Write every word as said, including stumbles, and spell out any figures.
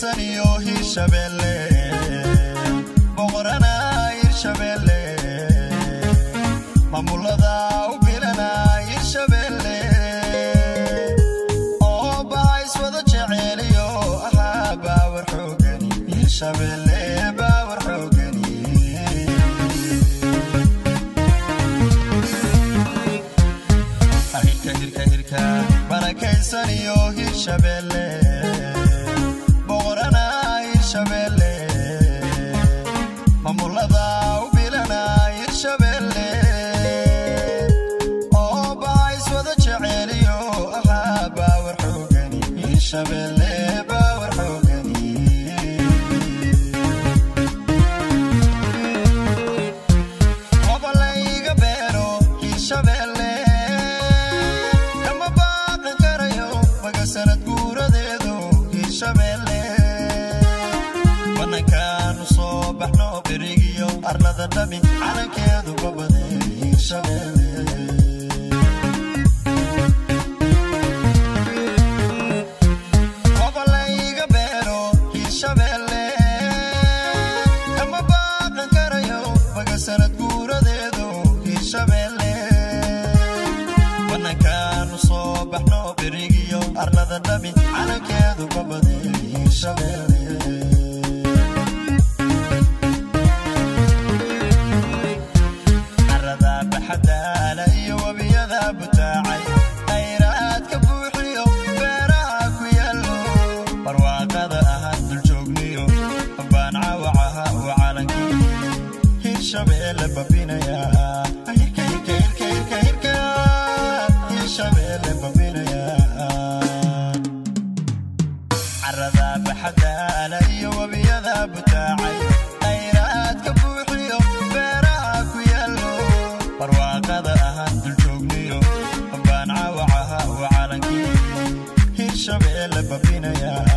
barakaysanyo Hirshabelle boqorana Hirshabelle mamulada u bilana Hirshabelle oo baais wada jeceliyo aha baawar xoogani Hirshabelle baawar xoogani ahirka hirka hirka barakaysanyo Hirshabelle boqorana Hirshabelle mamulada u bilana Hirshabelle oo baais wada jeceliyo aha baawar xoogani Hirshabelle baawar xoogani qobalayga beero Hirshabelle kama baaqan karayo magasanad guuradeedu Hirshabelle banankaanu soo baxno berigiyo arlada dhami calankeedu babaday Hirshabelle qobalayga beero Hirshabelle kama baaqan karayo magasanad guuradeedu Hirshabelle banankaanu soo baxno berigiyo arlada dhami calankeedu babaday Hirshabelle حدانا يوبيذا بتاعي خيرات كبوحيو بيراك ويالو برواقذا أهد الجوغنيو بان عوعها وعالنكي Hirshabelle بابينا يا هيركا هيركا هيركا هيركا هيركا Hirshabelle بابينا يا عرضا بحدانا يوبيذا بتاعي خيرات كبوحيو بيراك ويالو برواقذا أهد الجوغنيو بان عوعها وعالنكي Hirshabelle بابينا يا